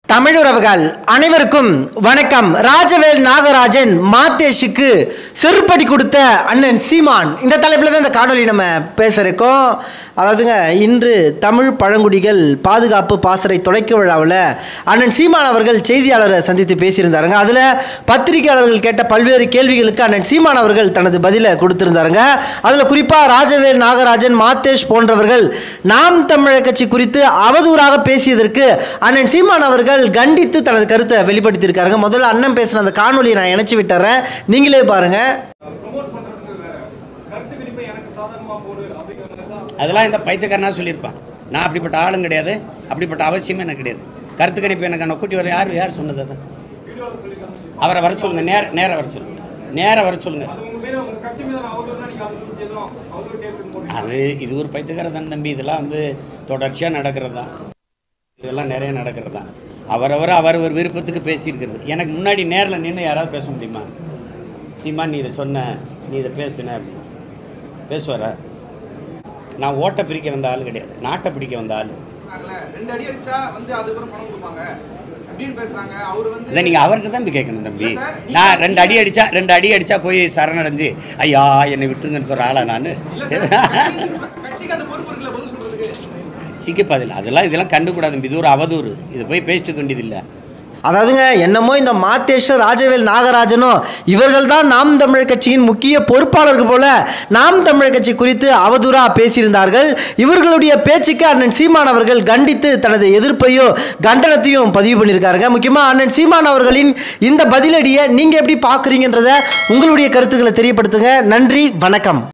தமிழுறவுகள் அனைவருக்கும் வணக்கம். ராஜவேல் நாகராஜன் மாதேஷுக்கு செருப்படி கொடுத்த அண்ணன் சீமான், இந்த தலைப்பில் தான் இந்த காணொலி நம்ம பேச இருக்கோம். அதாவதுங்க, இன்று தமிழ் பழங்குடிகள் பாதுகாப்பு பாசறை தொடக்க விழாவில் அண்ணன் சீமான் அவர்கள் செய்தியாளரை சந்தித்து பேசியிருந்தாருங்க. அதில் பத்திரிகையாளர்கள் கேட்ட பல்வேறு கேள்விகளுக்கு அண்ணன் சீமான் அவர்கள் தனது பதிலை கொடுத்திருந்தாருங்க. அதில் குறிப்பாக ராஜவேல் நாகராஜன், மாதேஷ் போன்றவர்கள் நாம் தமிழர் கட்சி குறித்து அவதூறாக பேசியதற்கு அண்ணன் சீமான் அவர்கள் கண்டித்து தனது கருத்தை வெளிப்படுத்தியிருக்காருங்க. முதல்ல அண்ணன் பேசுன அந்த காணொலியை நான் இணைச்சு விட்டுறேன், நீங்களே பாருங்க. அதெல்லாம் இந்த பைத்தியக்காரனா சொல்லியிருப்பான். நான் அப்படிப்பட்ட ஆளும் கிடையாது, அப்படிப்பட்ட அவசியமே எனக்கு கிடையாது. கருத்து கணிப்பு எனக்கு கூட்டி வர யார் சொன்னது? அதை அவரை வர சொல்லுங்க, நேர வர சொல்லுங்க, வர சொல்லுங்க. அது இது ஒரு பைத்தியக்கார தான் தம்பி. இதெல்லாம் தொடர்ச்சியாக நடக்கிறது தான், இதெல்லாம் நிறைய நடக்கிறது தான். அவர் ஒரு விருப்பத்துக்கு பேசியிருக்கிறது. எனக்கு முன்னாடி நேரில் நின்று யாராவது பேச முடியுமா? சீமான், நீ இதை சொன்ன, நீ இதை பேசுன அப்படின்னு பேசுவாரா? நான் ஓட்டை பிரிக்க வந்த ஆள் கிடையாது, நாட்டை பிடிக்க வந்த ஆள். இல்லை, நீங்கள் அவருக்கு தான் கேட்கணும் தம்பி. நான் ரெண்டு அடி அடித்தா போய் சரணடைஞ்சு ஐயா என்னை விட்டுருங்கன்னு சொல்கிற ஆளா நான்? சிக்கப்பதில்லை, இதெல்லாம் கண்டுக்கூடாது. இது ஒரு அவதூறு, இது போய் பேசிட்டு வேண்டியதில்லை. அதாவதுங்க, என்னமோ இந்த மாதேஷ், ராஜவேல் நாகராஜனும் இவர்கள் தான் நாம் தமிழர் கட்சியின் முக்கிய பொறுப்பாளர்கள் போல நாம் தமிழர் கட்சி குறித்து அவதூறா பேசியிருந்தார்கள். இவர்களுடைய பேச்சுக்கு அண்ணன் சீமான் அவர்கள் கண்டித்து தனது எதிர்ப்பையும் கண்டனத்தையும் பதிவு பண்ணியிருக்காருங்க. முக்கியமாக அண்ணன் சீமான் அவர்களின் இந்த பதிலடியை நீங்கள் எப்படி பார்க்குறீங்கன்றத உங்களுடைய கருத்துக்களை தெரியப்படுத்துங்க. நன்றி, வணக்கம்.